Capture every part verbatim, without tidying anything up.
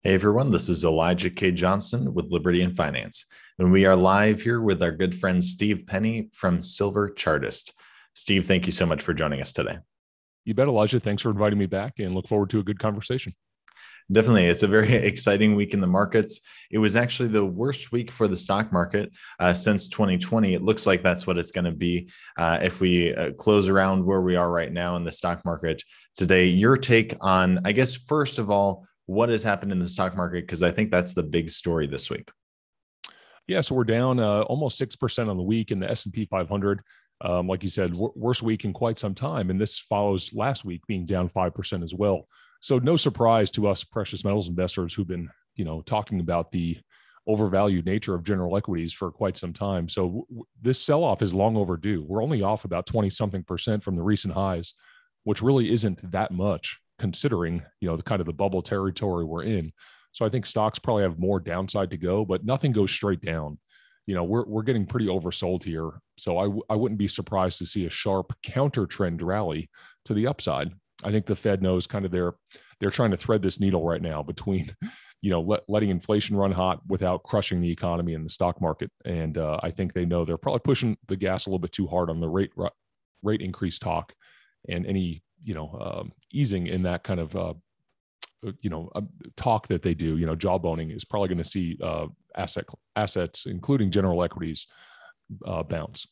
Hey everyone, this is Elijah K. Johnson with Liberty and Finance, and we are live here with our good friend Steve Penny from Silver Chartist. Steve, thank you so much for joining us today. You bet, Elijah. Thanks for inviting me back and look forward to a good conversation. Definitely. It's a very exciting week in the markets. It was actually the worst week for the stock market uh, since twenty twenty. It looks like that's what it's going to be uh, if we uh, close around where we are right now in the stock market today. Your take on, I guess, first of all, what has happened in the stock market? Because I think that's the big story this week. Yeah, so we're down uh, almost six percent on the week in the S and P five hundred. Um, like you said, w- worst week in quite some time. And this follows last week being down five percent as well. So no surprise to us precious metals investors who've been, you know, talking about the overvalued nature of general equities for quite some time. So w- this sell-off is long overdue. We're only off about twenty something percent from the recent highs, which really isn't that much considering, you know, the kind of the bubble territory we're in. So I think stocks probably have more downside to go, but nothing goes straight down. You know, we're, we're getting pretty oversold here. So I, w- I wouldn't be surprised to see a sharp counter trend rally to the upside. I think the Fed knows kind of they're, they're trying to thread this needle right now between, you know, let, letting inflation run hot without crushing the economy and the stock market. And uh, I think they know they're probably pushing the gas a little bit too hard on the rate, rate increase talk, and any, you know, um, easing in that kind of, uh, you know, uh, talk that they do, you know, jawboning is probably going to see uh, asset assets, including general equities, uh, bounce.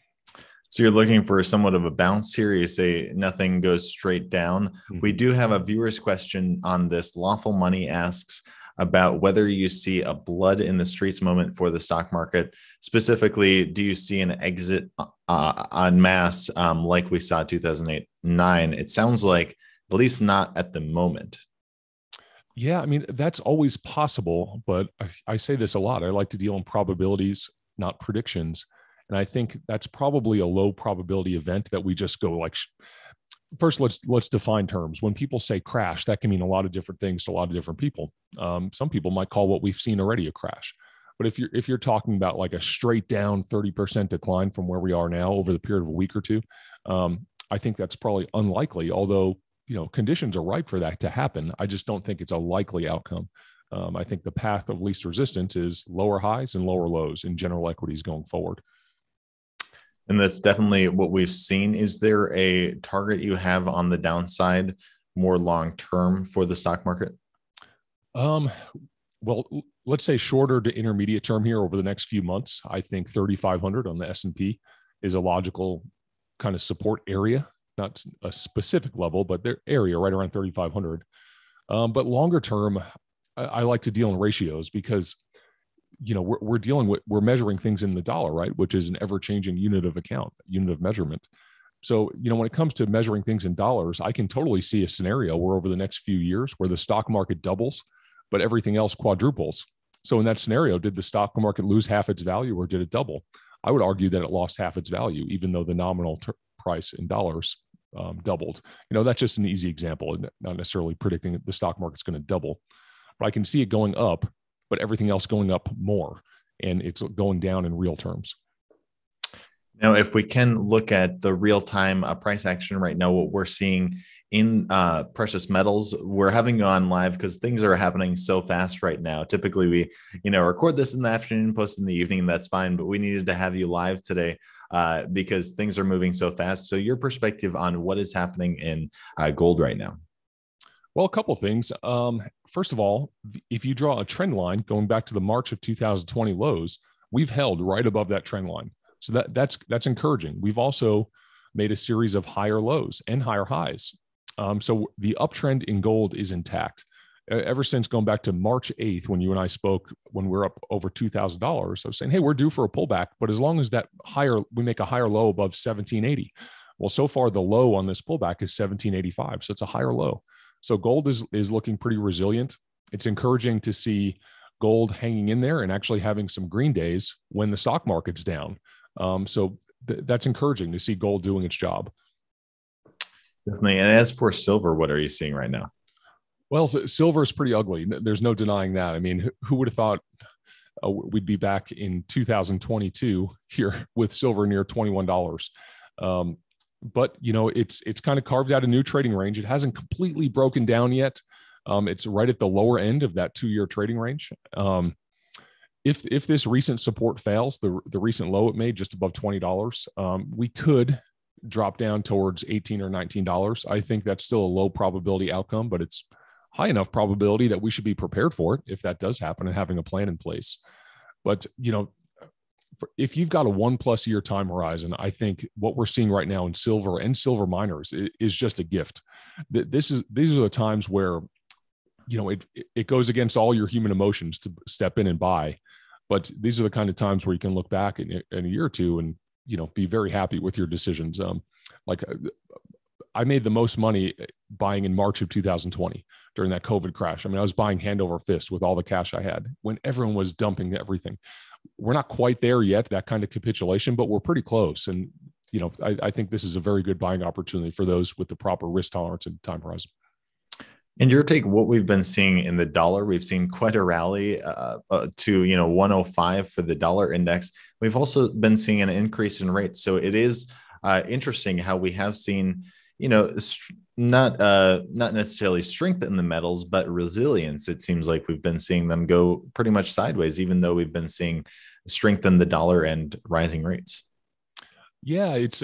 So you're looking for somewhat of a bounce here. You say nothing goes straight down. Mm-hmm. We do have a viewer's question on this. Lawful Money asks about whether you see a blood in the streets moment for the stock market. Specifically, do you see an exit uh, en masse um, like we saw two thousand eight nine? It sounds like at least not at the moment. Yeah, I mean, that's always possible, but I, I say this a lot. I like to deal in probabilities, not predictions. And I think that's probably a low probability event that we just go like, first, let's let's define terms. When people say crash, that can mean a lot of different things to a lot of different people. Um, some people might call what we've seen already a crash. But if you're if you're talking about like a straight down thirty percent decline from where we are now over the period of a week or two, um, I think that's probably unlikely, although, you know, conditions are ripe for that to happen. I just don't think it's a likely outcome. Um, I think the path of least resistance is lower highs and lower lows in general equities going forward. And that's definitely what we've seen. Is there a target you have on the downside more long-term for the stock market? Um, well, let's say shorter to intermediate term here over the next few months. I think thirty-five hundred on the S and P is a logical kind of support area, not a specific level, but their area right around thirty-five hundred. Um, but longer term, I, I like to deal in ratios because, you know, we're, we're dealing with, we're measuring things in the dollar, right? Which is an ever-changing unit of account, unit of measurement. So, you know, when it comes to measuring things in dollars, I can totally see a scenario where over the next few years where the stock market doubles, but everything else quadruples. So in that scenario, did the stock market lose half its value or did it double? I would argue that it lost half its value, even though the nominal ter- price in dollars um, doubled. You know, that's just an easy example, not necessarily predicting that the stock market's going to double, but I can see it going up, but everything else going up more, and it's going down in real terms. Now, if we can look at the real-time uh, price action right now, what we're seeing in uh, precious metals, we're having you on live because things are happening so fast right now. Typically, we, you know, record this in the afternoon, post in the evening, and that's fine. But we needed to have you live today uh, because things are moving so fast. So, your perspective on what is happening in uh, gold right now? Well, a couple of things. Um, first of all, if you draw a trend line going back to the March of two thousand twenty lows, we've held right above that trend line. So that that's that's encouraging. We've also made a series of higher lows and higher highs. Um, so the uptrend in gold is intact. Ever since going back to March eighth, when you and I spoke, when we we're up over two thousand dollars, I was saying, hey, we're due for a pullback, but as long as that higher, we make a higher low above seventeen eighty. Well, so far the low on this pullback is seventeen eighty-five. So it's a higher low. So gold is, is looking pretty resilient. It's encouraging to see gold hanging in there and actually having some green days when the stock market's down. Um, so th- that's encouraging to see gold doing its job. Definitely. And as for silver, what are you seeing right now? Well, silver is pretty ugly. There's no denying that. I mean, who would have thought uh, we'd be back in two thousand twenty-two here with silver near twenty-one dollars? Um, but, you know, it's it's kind of carved out a new trading range. It hasn't completely broken down yet. Um, it's right at the lower end of that two-year trading range. Um, if if this recent support fails, the the recent low it made just above twenty dollars, um, we could drop down towards eighteen or nineteen dollars. I think that's still a low probability outcome, but it's high enough probability that we should be prepared for it if that does happen and having a plan in place. But, you know, for, if you've got a one plus year time horizon, I think what we're seeing right now in silver and silver miners is, is just a gift. This is, these are the times where, you know, it, it goes against all your human emotions to step in and buy. But these are the kind of times where you can look back in, in a year or two and, you know, be very happy with your decisions. Um, like I made the most money buying in March of two thousand twenty during that COVID crash. I mean, I was buying hand over fist with all the cash I had when everyone was dumping everything. We're not quite there yet, that kind of capitulation, but we're pretty close. And, you know, I, I think this is a very good buying opportunity for those with the proper risk tolerance and time horizon. And your take, what we've been seeing in the dollar, we've seen quite a rally uh, uh, to, you know, one oh five for the dollar index. We've also been seeing an increase in rates. So it is uh, interesting how we have seen, you know, not uh, not necessarily strength in the metals, but resilience. It seems like we've been seeing them go pretty much sideways, even though we've been seeing strength in the dollar and rising rates. Yeah, it's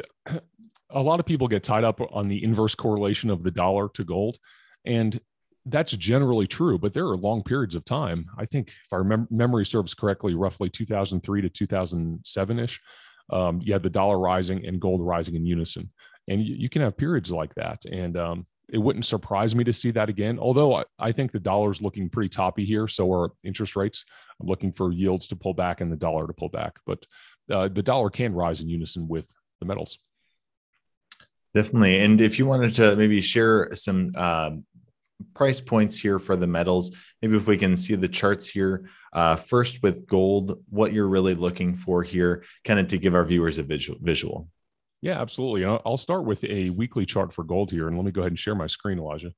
a lot of people get tied up on the inverse correlation of the dollar to gold. And that's generally true, but there are long periods of time. I think if our mem- memory serves correctly, roughly two thousand three to two thousand seven-ish, um, you had the dollar rising and gold rising in unison. And you, you can have periods like that. And um, it wouldn't surprise me to see that again, although I, I think the dollar's looking pretty toppy here. So are interest rates. I'm looking for yields to pull back and the dollar to pull back. But uh, the dollar can rise in unison with the metals. Definitely. And if you wanted to maybe share some uh, price points here for the metals, maybe if we can see the charts here, uh, first with gold, what you're really looking for here, kind of to give our viewers a visual. visual. Yeah, absolutely. I'll start with a weekly chart for gold here. And let me go ahead and share my screen, Elijah.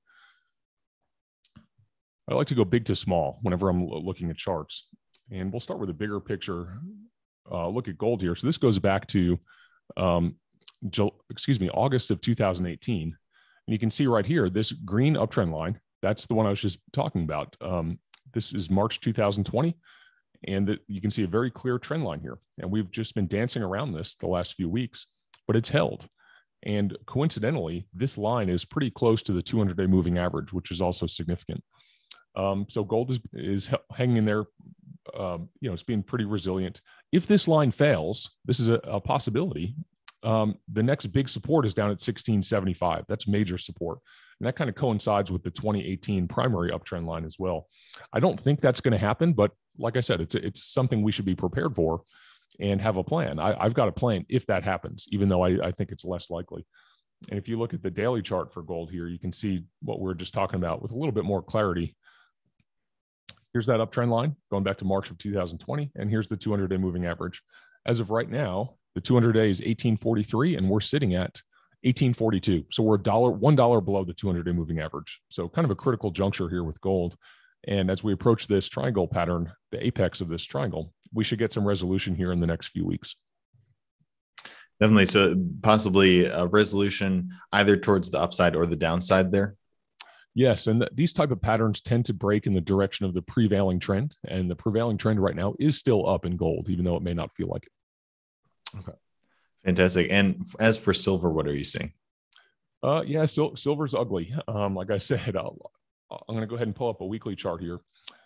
I like to go big to small whenever I'm looking at charts. And we'll start with a bigger picture uh, look at gold here. So this goes back to um, excuse me, August of two thousand eighteen. And you can see right here, this green uptrend line, that's the one I was just talking about. Um, this is March two thousand twenty. And the, you can see a very clear trend line here. And we've just been dancing around this the last few weeks, but it's held. And coincidentally, this line is pretty close to the two hundred day moving average, which is also significant. Um, so gold is, is hanging in there. Um, you know, it's being pretty resilient. If this line fails, this is a, a possibility. Um, the next big support is down at sixteen seventy-five. That's major support. And that kind of coincides with the twenty eighteen primary uptrend line as well. I don't think that's going to happen, but like I said, it's, it's something we should be prepared for and have a plan. I, I've got a plan if that happens, even though I, I think it's less likely. And if you look at the daily chart for gold here, you can see what we're just talking about with a little bit more clarity. Here's that uptrend line going back to March of two thousand twenty. And here's the two hundred day moving average. As of right now, the two hundred day is eighteen forty-three and we're sitting at eighteen forty-two. So we're a dollar, one dollar below the two hundred day moving average. So kind of a critical juncture here with gold. And as we approach this triangle pattern, the apex of this triangle, we should get some resolution here in the next few weeks. Definitely. So possibly a resolution either towards the upside or the downside there. Yes. And th- these type of patterns tend to break in the direction of the prevailing trend. And the prevailing trend right now is still up in gold, even though it may not feel like it. Okay. Fantastic. And as for silver, what are you seeing? Uh, yeah, sil- silver's ugly. Um, like I said, I'll, I'm going to go ahead and pull up a weekly chart here.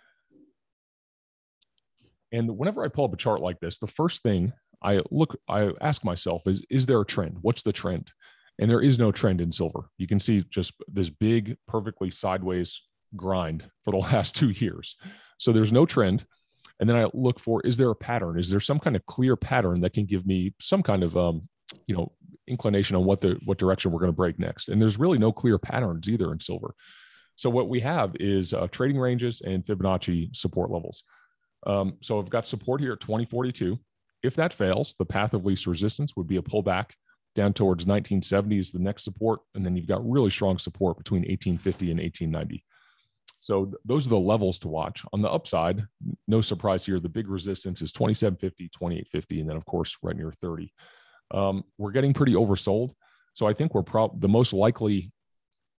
And whenever I pull up a chart like this, the first thing I look, I ask myself is, is there a trend? What's the trend? And there is no trend in silver. You can see just this big, perfectly sideways grind for the last two years. So there's no trend. And then I look for, is there a pattern? Is there some kind of clear pattern that can give me some kind of, um, you know, inclination on what the, what direction we're going to break next? And there's really no clear patterns either in silver. So what we have is uh, trading ranges and Fibonacci support levels. Um, so I've got support here at twenty forty-two. If that fails, the path of least resistance would be a pullback down towards nineteen seventy is the next support. And then you've got really strong support between eighteen fifty and eighteen ninety. So th- those are the levels to watch. On the upside, no surprise here, the big resistance is twenty-seven fifty, twenty-eight fifty, and then of course, right near thirty. Um, we're getting pretty oversold. So I think we're probably the most likely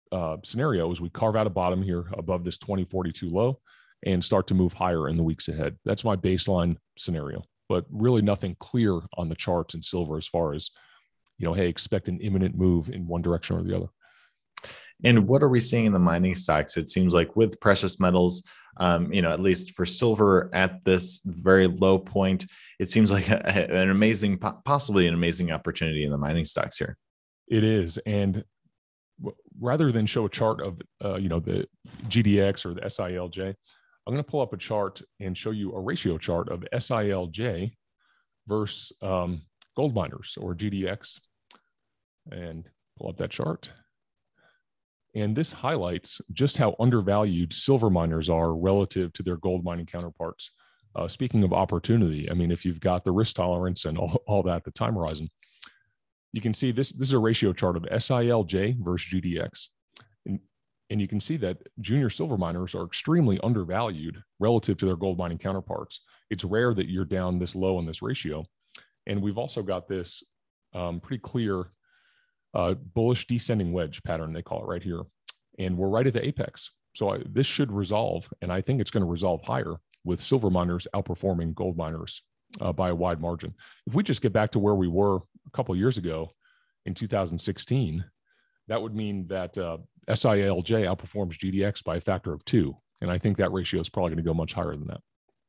uh, scenario is we carve out a bottom here above this twenty forty-two low and start to move higher in the weeks ahead. That's my baseline scenario, but really nothing clear on the charts in silver as far as, you know, hey, expect an imminent move in one direction or the other. And what are we seeing in the mining stocks? It seems like with precious metals, um, you know, at least for silver at this very low point, it seems like a, an amazing, possibly an amazing opportunity in the mining stocks here. It is. And rather than show a chart of, uh, you know, the G D X or the S I L J, I'm going to pull up a chart and show you a ratio chart of S I L J versus um, gold miners or G D X, and pull up that chart. And this highlights just how undervalued silver miners are relative to their gold mining counterparts. Uh, speaking of opportunity, I mean, if you've got the risk tolerance and all, all that, the time horizon, you can see this, this is a ratio chart of S I L J versus G D X. And, and you can see that junior silver miners are extremely undervalued relative to their gold mining counterparts. It's rare that you're down this low in this ratio. And we've also got this um, pretty clear uh, bullish descending wedge pattern, they call it right here. And we're right at the apex. So I, this should resolve, and I think it's going to resolve higher with silver miners outperforming gold miners uh, by a wide margin. If we just get back to where we were a couple of years ago in two thousand sixteen, that would mean that uh, S I L J outperforms G D X by a factor of two. And I think that ratio is probably going to go much higher than that.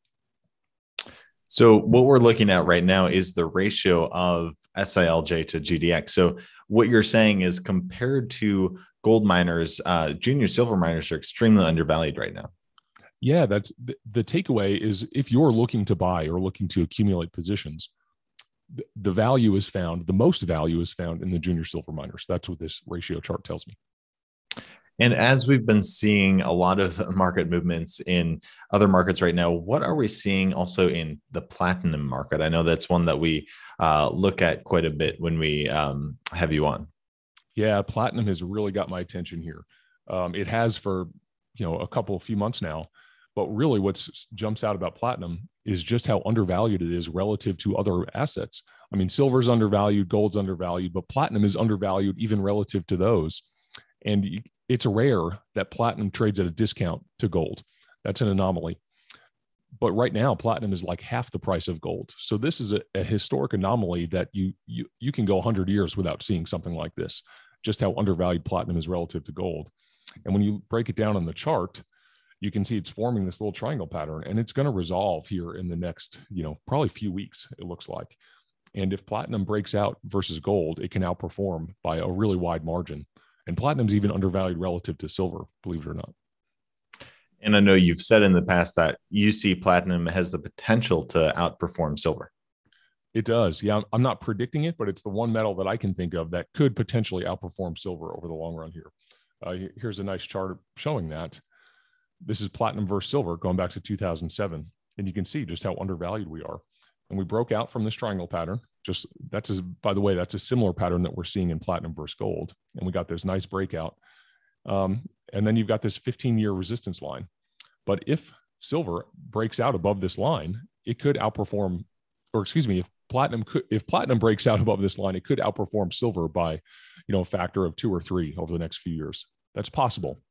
So what we're looking at right now is the ratio of S I L J to G D X. So what you're saying is compared to gold miners, uh, junior silver miners are extremely undervalued right now. Yeah, that's the, the takeaway is if you're looking to buy or looking to accumulate positions, the, the value is found, the most value is found in the junior silver miners. That's what this ratio chart tells me. And as we've been seeing a lot of market movements in other markets right now, what are we seeing also in the platinum market? I know that's one that we uh, look at quite a bit when we um, have you on. Yeah, platinum has really got my attention here. Um, it has for, you know, a couple, few months now. But really what jumps out about platinum is just how undervalued it is relative to other assets. I mean, silver's undervalued, gold's undervalued, but platinum is undervalued even relative to those. And it's rare that platinum trades at a discount to gold. That's an anomaly. But right now, platinum is like half the price of gold. So this is a, a historic anomaly that you, you, you can go one hundred years without seeing something like this, just how undervalued platinum is relative to gold. And when you break it down on the chart, you can see it's forming this little triangle pattern, and it's going to resolve here in the next, you know, probably few weeks, it looks like. And if platinum breaks out versus gold, it can outperform by a really wide margin. And platinum's even undervalued relative to silver, believe it or not. And I know you've said in the past that you see platinum has the potential to outperform silver. It does. Yeah, I'm not predicting it, but it's the one metal that I can think of that could potentially outperform silver over the long run here. Uh, here's a nice chart showing that. This is platinum versus silver going back to two thousand seven. And you can see just how undervalued we are. And we broke out from this triangle pattern. Just that's, a, by the way, that's a similar pattern that we're seeing in platinum versus gold. And we got this nice breakout. Um, and then you've got this fifteen year resistance line. But if silver breaks out above this line, it could outperform, or excuse me, if platinum could, if platinum breaks out above this line, it could outperform silver by, you know, a factor of two or three over the next few years. That's possible.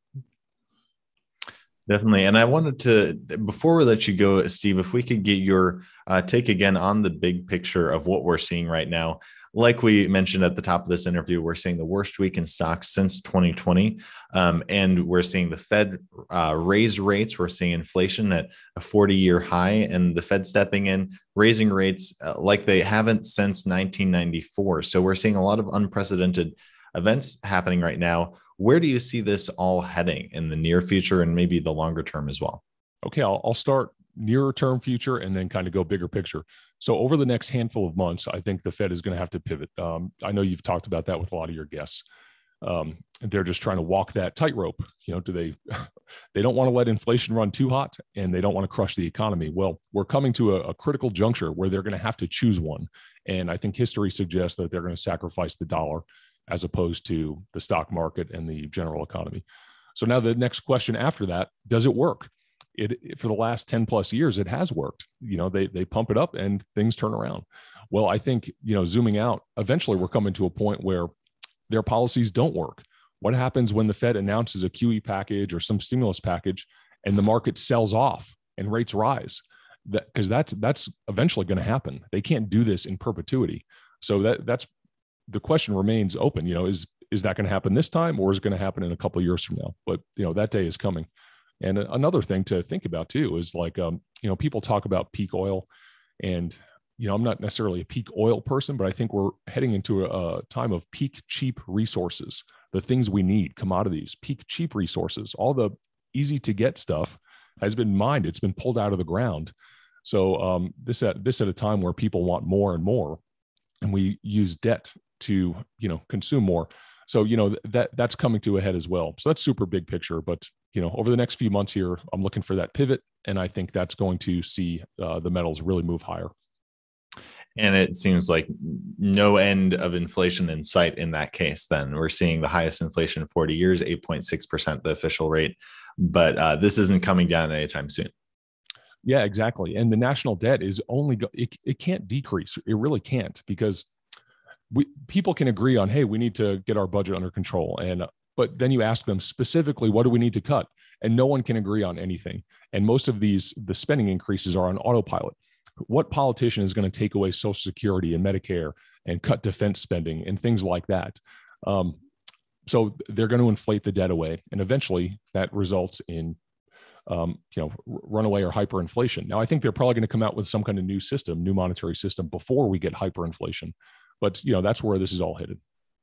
Definitely. And I wanted to, before we let you go, Steve, if we could get your uh, take again on the big picture of what we're seeing right now. Like we mentioned at the top of this interview, we're seeing the worst week in stocks since twenty twenty. Um, and we're seeing the Fed uh, raise rates. We're seeing inflation at a forty year high, and the Fed stepping in, raising rates uh, like they haven't since nineteen ninety-four. So we're seeing a lot of unprecedented events happening right now. Where do you see this all heading in the near future and maybe the longer term as well? Okay, I'll, I'll start nearer term future and then kind of go bigger picture. So over the next handful of months, I think the Fed is going to have to pivot. Um, I know you've talked about that with a lot of your guests. Um, they're just trying to walk that tightrope. You know, do they, they don't want to let inflation run too hot, and they don't want to crush the economy. Well, we're coming to a, a critical juncture where they're going to have to choose one. And I think history suggests that they're going to sacrifice the dollar as opposed to the stock market and the general economy. So now the next question after that, does it work? It, it for the last ten plus years, it has worked. You know, they, they pump it up and things turn around. Well, I think, you know, zooming out, eventually we're coming to a point where their policies don't work. What happens when the Fed announces a Q E package or some stimulus package and the market sells off and rates rise? That, because that's that's eventually going to happen. They can't do this in perpetuity. So that that's the question remains open. You know, is is that going to happen this time, or is it going to happen in a couple of years from now? But you know, that day is coming. And another thing to think about too is like, um, you know, people talk about peak oil, and you know, I'm not necessarily a peak oil person, but I think we're heading into a, a time of peak cheap resources. The things we need, commodities, peak cheap resources, all the easy to get stuff has been mined. It's been pulled out of the ground. So um, this at this at a time where people want more and more, and we use debt to, you know, consume more. So, you know, that that's coming to a head as well. So that's super big picture. But, you know, over the next few months here, I'm looking for that pivot. And I think that's going to see uh, the metals really move higher. And it seems like no end of inflation in sight in that case. Then we're seeing the highest inflation in forty years, eight point six percent, the official rate. But uh, this isn't coming down anytime soon. Yeah, exactly. And the national debt is only, go- it, it can't decrease. It really can't, because we people can agree on, hey, we need to get our budget under control. And, but then you ask them specifically, what do we need to cut? And no one can agree on anything. And most of these, the spending increases are on autopilot. What politician is going to take away Social Security and Medicare and cut defense spending and things like that? Um, so they're going to inflate the debt away. And eventually that results in Um, you know, runaway or hyperinflation. Now, I think they're probably going to come out with some kind of new system, new monetary system before we get hyperinflation. But, you know, that's where this is all headed.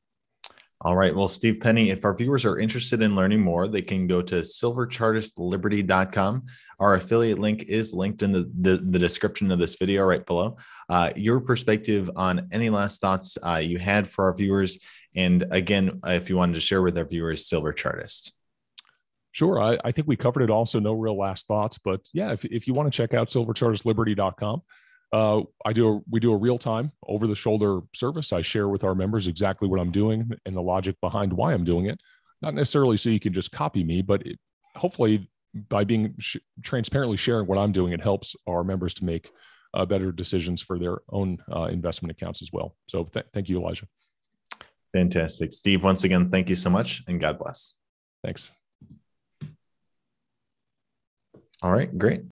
All right. Well, Steve Penny, if our viewers are interested in learning more, they can go to silver chartist liberty dot com. Our affiliate link is linked in the, the, the description of this video right below. Uh, your perspective on any last thoughts uh, you had for our viewers. And again, if you wanted to share with our viewers, Silver Chartist. Sure. I, I think we covered it all, so no real last thoughts. But yeah, if, if you want to check out silver chartist liberty dot com, uh, I do a, we do a real-time, over-the-shoulder service. I share with our members exactly what I'm doing and the logic behind why I'm doing it. Not necessarily so you can just copy me, but it, hopefully by being sh- transparently sharing what I'm doing, it helps our members to make uh, better decisions for their own uh, investment accounts as well. So th- thank you, Elijah. Fantastic. Steve, once again, thank you so much, and God bless. Thanks. All right, great.